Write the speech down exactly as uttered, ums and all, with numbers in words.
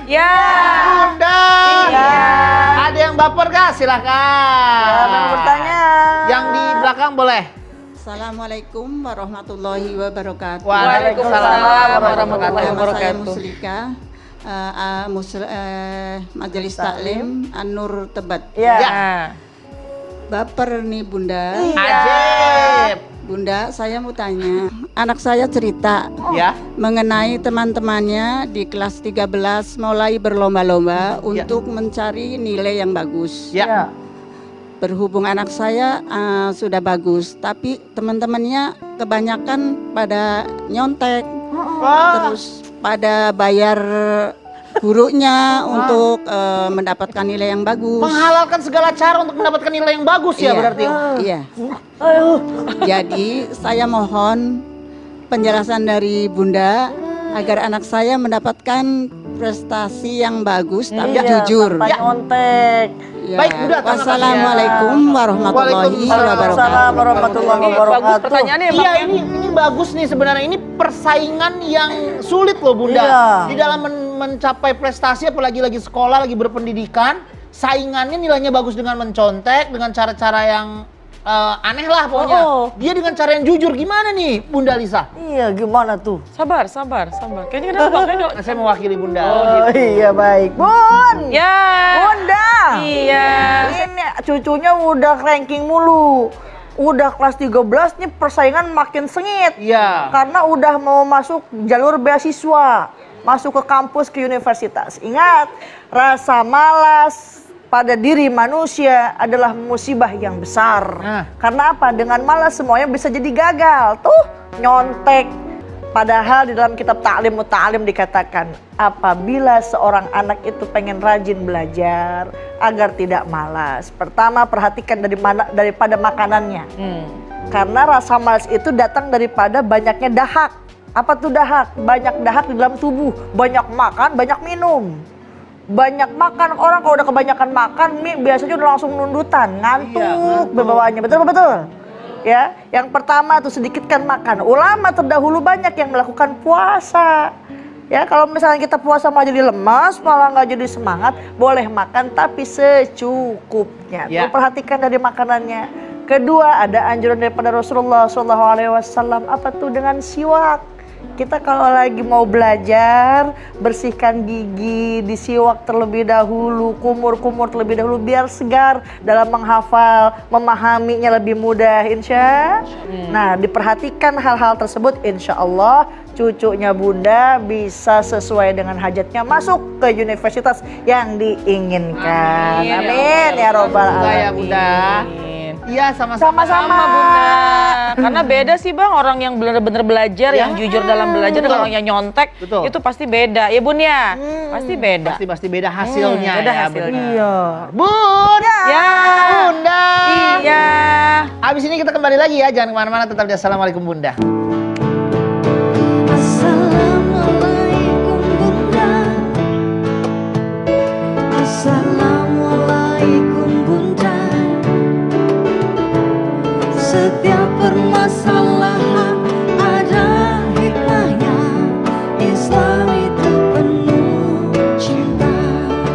Ya. Bunda. Iya. Ada yang baper kah? Silakan. Silakan bertanya. Yang di belakang boleh. Assalamualaikum warahmatullahi wabarakatuh. Waalaikumsalam warahmatullahi Nama saya wabarakatuh. Muslika, uh, uh, musl- uh, Majelis Taklim An-Nur Tebet. Ya. Ya. Baper nih Bunda. Ajib. Bunda, saya mau tanya. Anak saya cerita Ya. mengenai teman-temannya di kelas tiga belas mulai berlomba-lomba Ya. untuk mencari nilai yang bagus. Ya. Berhubung anak saya uh, sudah bagus, tapi teman-temannya kebanyakan pada nyontek, Wah. terus pada bayar gurunya untuk uh, mendapatkan nilai yang bagus. Menghalalkan segala cara untuk mendapatkan nilai yang bagus ya Iya, berarti. Iya. Jadi saya mohon penjelasan dari Bunda agar anak saya mendapatkan prestasi yang bagus tapi jujur. Tanpa nyontek. Ya. Baik, Bunda, terima kasih. Wassalamualaikum warahmatullahi Waalaikumsalam wabarakatuh. Waalaikumsalam warahmatullahi Bagus wabarakatuh. pertanyaannya Iya, ini ini bagus nih sebenarnya. Ini persaingan yang sulit loh Bunda. Iya. Di dalam men- mencapai prestasi apalagi lagi sekolah, lagi berpendidikan, saingannya nilainya bagus dengan mencontek, dengan cara-cara yang eh, aneh lah pokoknya. Oh. Dia dengan cara yang jujur. Gimana nih Bunda Lisa? Iya, gimana tuh? Sabar, sabar, sabar. Kayaknya kenapa? Kayaknya Nah, saya mewakili Bunda. Oh, iya baik. Bun. ya. Bunda. Iya. Ini cucunya udah ranking mulu. Udah kelas tiga belas nih persaingan makin sengit. Iya. Karena udah mau masuk jalur beasiswa, masuk ke kampus, ke universitas. Ingat, rasa malas pada diri manusia adalah musibah yang besar. Nah. Karena apa? Dengan malas semuanya bisa jadi gagal. Tuh, nyontek. Padahal di dalam kitab Ta'lim Muta'alim dikatakan, apabila seorang anak itu pengen rajin belajar agar tidak malas. Pertama, perhatikan dari mana daripada makanannya. Hmm. Karena rasa malas itu datang daripada banyaknya dahak. Apa tuh dahak? Banyak dahak di dalam tubuh. Banyak makan, banyak minum. Banyak makan, orang kalau udah kebanyakan makan mie biasanya udah langsung nundutan, ngantuk, Iya, ngantuk. berbawaannya. Betul betul. Ya, yang pertama tuh sedikitkan makan. Ulama terdahulu banyak yang melakukan puasa. Ya, kalau misalnya kita puasa malah jadi lemas, malah nggak jadi semangat, boleh makan tapi secukupnya. Ya. Tuh, perhatikan dari makanannya. Kedua, ada anjuran daripada Rasulullah shallallahu alaihi wasallam, apa tuh dengan siwak. Kita kalau lagi mau belajar, bersihkan gigi, disiwak terlebih dahulu, kumur-kumur terlebih dahulu biar segar dalam menghafal, memahaminya lebih mudah, insya. Nah, diperhatikan hal-hal tersebut, insya Allah cucunya Bunda bisa sesuai dengan hajatnya masuk ke universitas yang diinginkan. Amin. Amin ya robbal Semoga ya, alamin. Bunda. Iya, sama-sama. Sama-sama. Sama Bunda. Karena beda sih Bang, orang yang benar-benar belajar, Ya. yang jujur dalam belajar dengan orang yang nyontek, Betul. itu pasti beda. Ya Bun ya? Pasti beda. Pasti pasti beda hasilnya Hmm, beda ya. hasilnya. benar. Iya. Bun. Ya. Bunda. Iya. Habis ini kita kembali lagi ya, jangan kemana-mana, tetap di Assalamualaikum Bunda. Assalamualaikum Bunda. Assalamualaikum Bunda. Setiap permasalahan